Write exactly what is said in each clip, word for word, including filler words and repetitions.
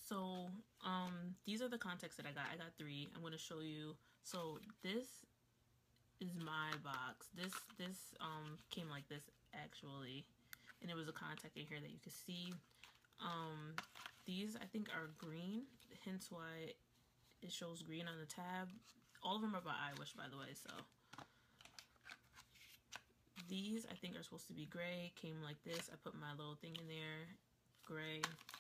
So um these are the contacts that I got. I got three. I'm going to show you. So this is my box. This this um came like this actually, and there was a contact in here that you could see. Um these I think are green, hence why it shows green on the tab. All of them are by iWish, by the way. So these I think are supposed to be gray. Came like this. I put my little thing in there, gray.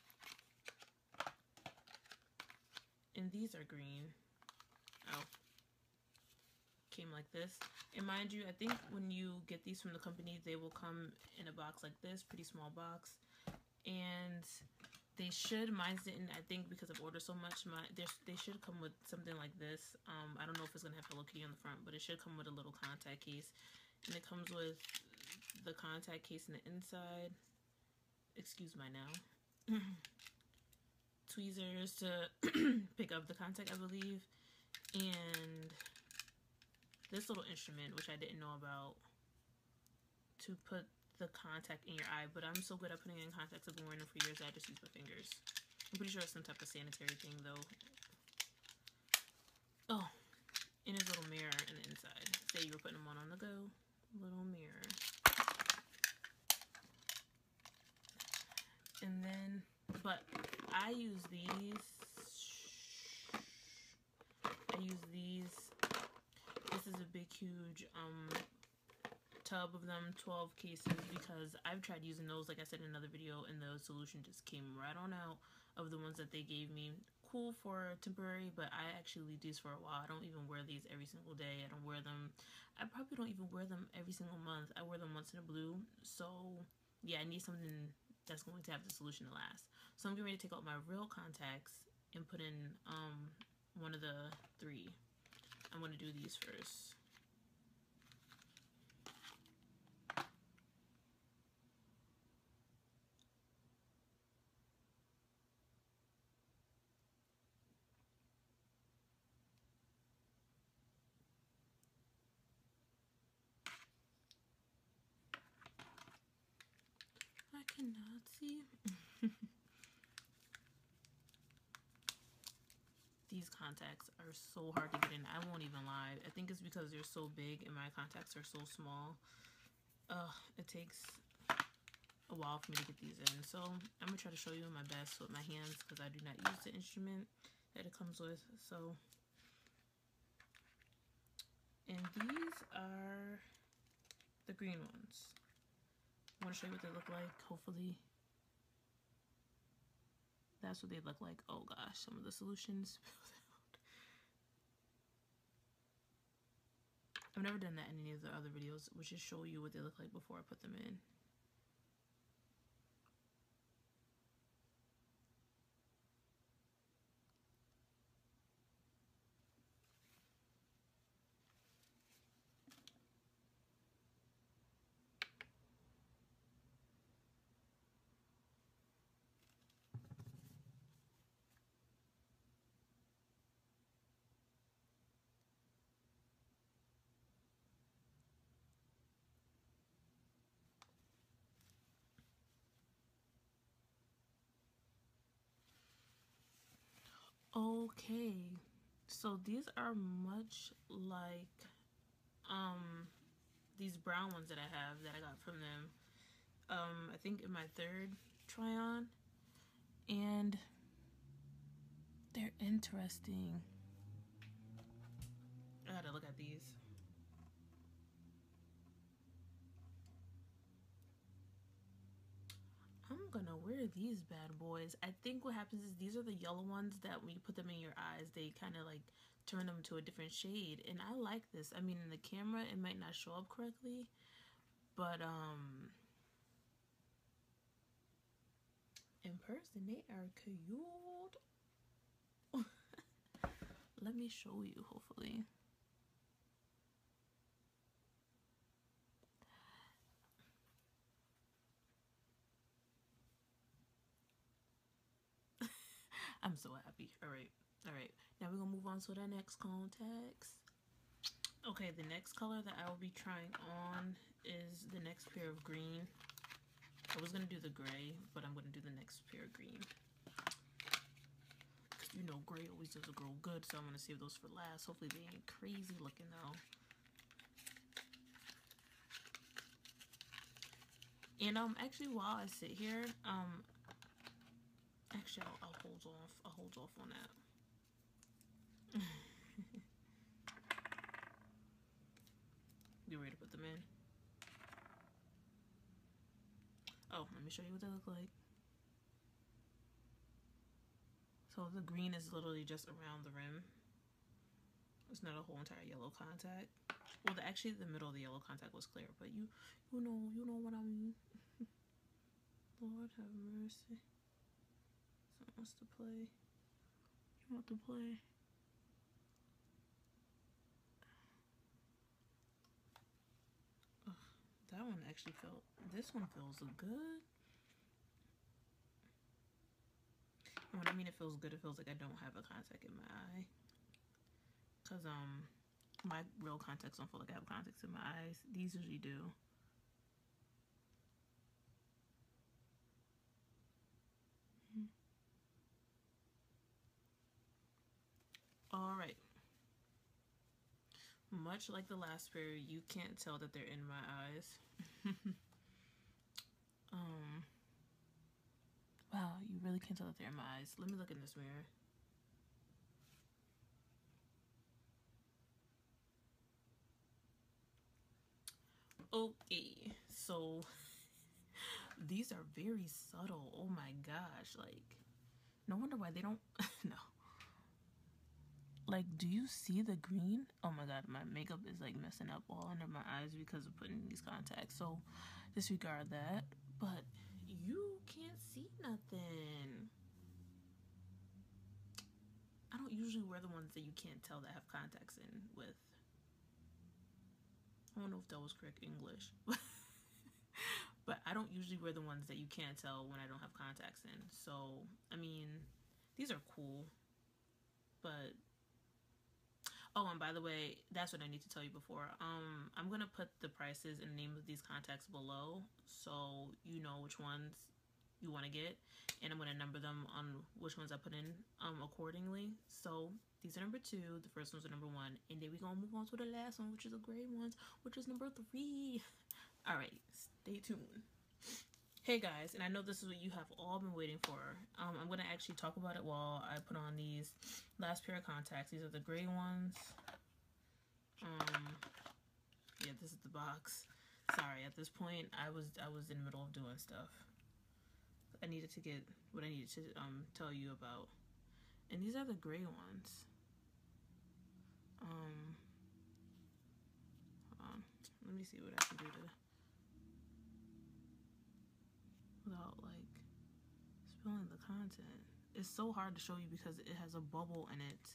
And these are green. Oh, came like this. And mind you, I think when you get these from the company, they will come in a box like this, pretty small box. And they should, mine didn't, I think because I've ordered so much, my they should come with something like this. Um, I don't know if it's gonna have Hello Kitty on the front, but it should come with a little contact case. And it comes with the contact case in the inside. Excuse my now. Tweezers to pick up the contact, I believe, and this little instrument, which I didn't know about, to put the contact in your eye. But I'm so good at putting in contacts. I've been wearing them for years. I just use my fingers. I'm pretty sure it's some type of sanitary thing, though. Oh, and there's a little mirror in the inside. Say you were putting them on on the go. Little mirror. And then, but I use these. I use these. This is a big, huge um tub of them, twelve cases, because I've tried using those, like I said in another video, and the solution just came right on out of the ones that they gave me. Cool for temporary, but I actually leave these for a while. I don't even wear these every single day. I don't wear them. I probably don't even wear them every single month. I wear them once in a blue. So yeah, I need something that's going to have the solution to last. So I'm getting ready to take out my real contacts and put in um one of the three. I'm going to do these first. I cannot see. These contacts are so hard to get in. I won't even lie. I think it's because they're so big and my contacts are so small. Uh, it takes a while for me to get these in. So I'm gonna try to show you my best with my hands because I do not use the instrument that it comes with. So, and these are the green ones. I want to show you what they look like. Hopefully that's what they look like. Oh gosh, some of the solutions. I've never done that in any of the other videos, which is show you what they look like before I put them in. Okay, so these are much like um these brown ones that I have that I got from them. Um, I think in my third try on, and they're interesting. I gotta look at these. I'm gonna wear these bad boys. I think what happens is these are the yellow ones that when you put them in your eyes, they kind of like turn them to a different shade. And I like this. I mean, in the camera, it might not show up correctly, but um, in person, they are cute. Let me show you, hopefully. I'm so happy. All right. All right. Now we're going to move on to the next contacts. Okay, the next color that I will be trying on is the next pair of green. I was going to do the gray, but I'm going to do the next pair of green. gray always does a girl good, so I'm gonna save those for last. Hopefully they ain't crazy looking though. And um, actually, while I sit here, um, actually, I'll, I'll hold off. I'll hold off on that. You ready to put them in? Oh, let me show you what they look like. So the green is literally just around the rim. It's not a whole entire yellow contact. Well, the, actually, the middle of the yellow contact was clear, but you, you know, you know what I mean. Lord have mercy. Someone wants to play. You want to play? Ugh, that one actually felt. This one feels good. And when I mean it feels good, it feels like I don't have a contact in my eye. Cause um, my real contacts don't feel like I have contacts in my eyes. These usually do. All right. Much like the last pair, you can't tell that they're in my eyes. um. Wow, you really can't tell that they're in my eyes. Let me look in this mirror. Okay, so these are very subtle. Oh my gosh, like, no wonder why they don't, no. Like, do you see the green? Oh my god, my makeup is like messing up all under my eyes because of putting these contacts, so disregard that. But you can't see nothing. I don't usually wear the ones that you can't tell that have contacts in with. I don't know if that was correct English. But I don't usually wear the ones that you can't tell when I don't have contacts in. So, I mean, these are cool. But, oh, and by the way, that's what I need to tell you before. Um, I'm going to put the prices and the name of these contacts below so you know which ones you want to get. And I'm going to number them on which ones I put in um, accordingly. So, these are number two. The first ones are number one. And then we're going to move on to the last one, which is the gray ones, which is number three. All right, stay tuned. Hey guys, and I know this is what you have all been waiting for. Um, I'm going to actually talk about it while I put on these last pair of contacts. These are the gray ones. Um, yeah, this is the box. Sorry, at this point, I was I was in the middle of doing stuff. I needed to get what I needed to um tell you about. And these are the gray ones. Um, hold on. Let me see what I can do to... without like spilling the content. It's so hard to show you because it has a bubble in it.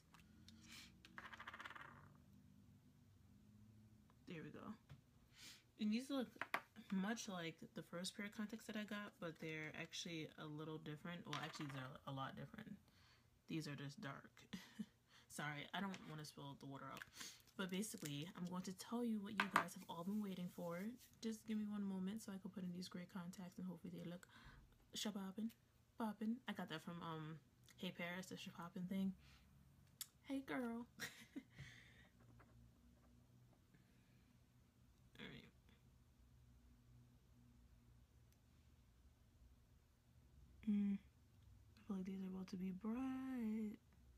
There we go. And these look much like the first pair of contacts that I got, but they're actually a little different. Well, actually they're a lot different. These are just dark. Sorry, I don't want to spill the water out. But basically, I'm going to tell you what you guys have all been waiting for. Just give me one moment so I can put in these gray contacts and hopefully they look shaboppin', boppin'. I got that from um Hey Paris, the shaboppin' thing. Hey girl. Alright. Mm. I feel like these are about to be bright.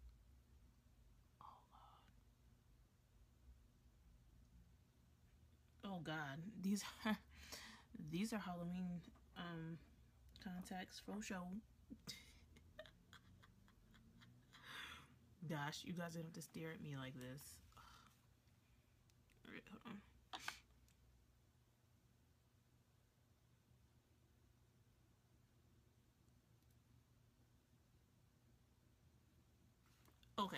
Oh god, these are these are Halloween um contacts for show. Gosh, you guys don't have to stare at me like this. Alright, hold on. Okay.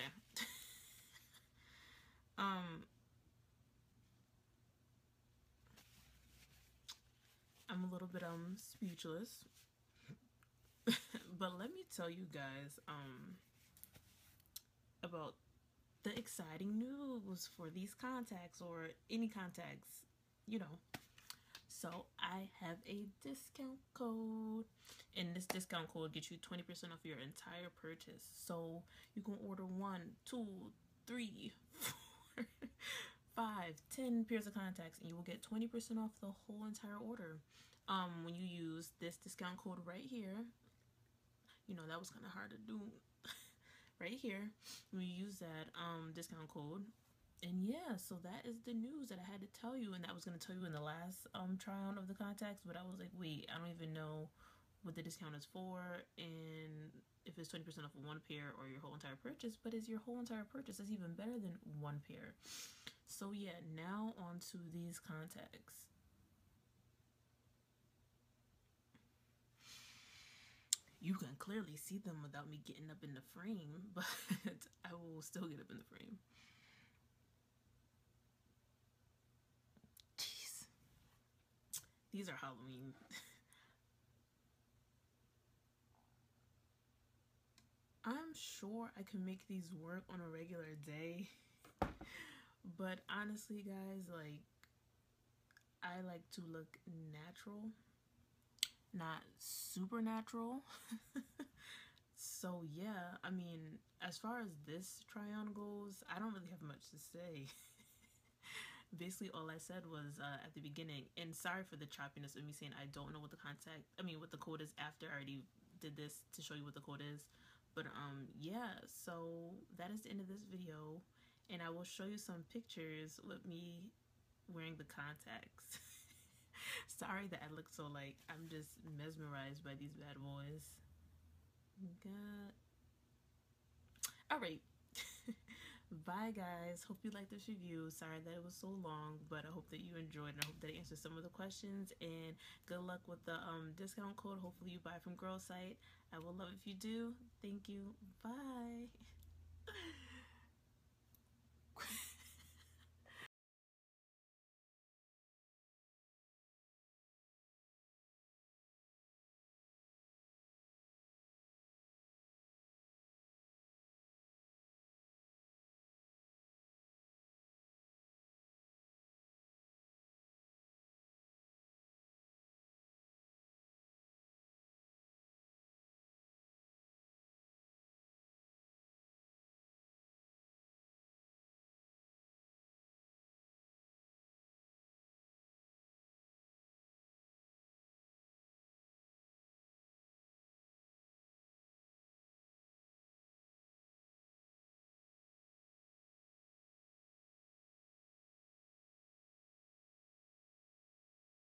um I'm a little bit um speechless. But let me tell you guys um about the exciting news for these contacts or any contacts, you know. So I have a discount code, and this discount code gets you twenty percent off your entire purchase. So you can order one, two, three, four, five, ten pairs of contacts, and you will get twenty percent off the whole entire order. Um, when you use this discount code right here, you know, that was kind of hard to do. Right here, when you use that um discount code, and yeah, so that is the news that I had to tell you, and that was going to tell you in the last um try on of the contacts, but I was like, wait, I don't even know what the discount is for, and if it's twenty percent off of one pair or your whole entire purchase. But it's your whole entire purchase. That's even better than one pair. So yeah, now on to these contacts. You can clearly see them without me getting up in the frame, but I will still get up in the frame. Jeez. These are Halloween. I'm sure I can make these work on a regular day. But honestly, guys, like, I like to look natural, not supernatural. So yeah, I mean, as far as this try-on goes, I don't really have much to say. Basically, all I said was uh, at the beginning, and sorry for the choppiness of me saying I don't know what the contact, I mean, what the code is after I already did this to show you what the code is. But um, yeah, so that is the end of this video, and I will show you some pictures with me wearing the contacts. Sorry that I look so like I'm just mesmerized by these bad boys. God. All right. Bye, guys. Hope you liked this review. Sorry that it was so long, but I hope that you enjoyed, and I hope that it answered some of the questions. And good luck with the um, discount code. Hopefully you buy from Girl Site. I will love if you do. Thank you. Bye.